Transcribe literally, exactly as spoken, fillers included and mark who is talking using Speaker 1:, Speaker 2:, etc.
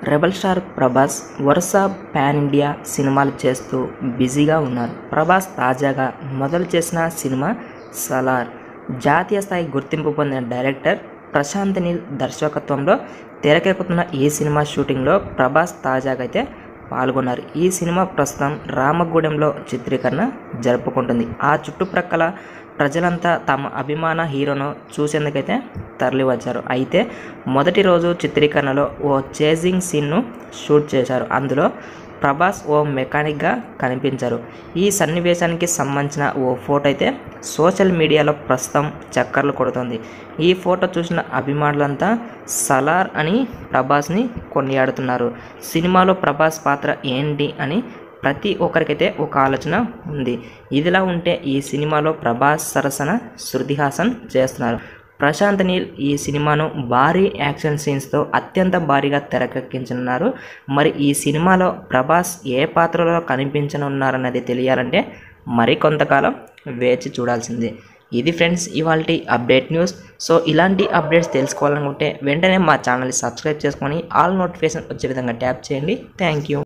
Speaker 1: Rebel star Prabhas వరుస pan India సినిమాలు చేస్తూ బిజీగా ఉన్నారు. ప్రభాస్ తాజాగా మొదలు చేసిన సినిమా సలార్. జాతీయ స్థాయి గుర్తింపు పొందిన డైరెక్టర్ ప్రశాంత్ నీల్ దర్శకత్వంలో తెరకెక్కుతున్న ఈ సినిమా షూటింగ్లో ప్రభాస్ తాజాగా అయితే పాల్గొన్నారు. ఈ సినిమా ప్రస్తుతం రామగూడెంలో చిత్రీకరణ జరుపుకుంటుంది. ఆ చుట్టుప్రక్కల ప్రజలంతా తమ అభిమాన హీరోను చూసేందుకైతే తరలివచ్చారు. అయితే మొదటి రోజు చిత్రీకరణలో ఓ చేజింగ్ సీన్ను షూట్ చేశారు. అందులో ప్రభాస్ ఓ మెకానిక్గా కనిపించారు. ఈ సన్నివేశానికి సంబంధించిన ఓ ఫోటో అయితే సోషల్ మీడియాలో ప్రస్తుతం చక్కర్లు కొడుతోంది. ఈ ఫోటో చూసిన అభిమానులంతా సలార్ అని ప్రభాస్ని కొనియాడుతున్నారు. సినిమాలో ప్రభాస్ పాత్ర ఏంటి అని ప్రతి ఒక్కరికైతే ఒక ఆలోచన ఉంది. ఇదిలా ఉంటే ఈ సినిమాలో ప్రభాస్ సరసన శృతి హాసన్ చేస్తున్నారు. ప్రశాంత్ నీల్ ఈ సినిమాను భారీ యాక్షన్ సీన్స్తో అత్యంత భారీగా తెరకెక్కించనున్నారు. మరి ఈ సినిమాలో ప్రభాస్ ఏ పాత్రలో కనిపించనున్నారన్నది తెలియాలంటే మరి కొంతకాలం వేచి చూడాల్సిందే. ఇది ఫ్రెండ్స్ ఇవాల్టి అప్డేట్ న్యూస్. సో ఇలాంటి అప్డేట్స్ తెలుసుకోవాలనుకుంటే వెంటనే మా ఛానల్ని సబ్స్క్రైబ్ చేసుకొని ఆల్ నోటిఫికేషన్ వచ్చే విధంగా ట్యాప్ చేయండి. Thank you.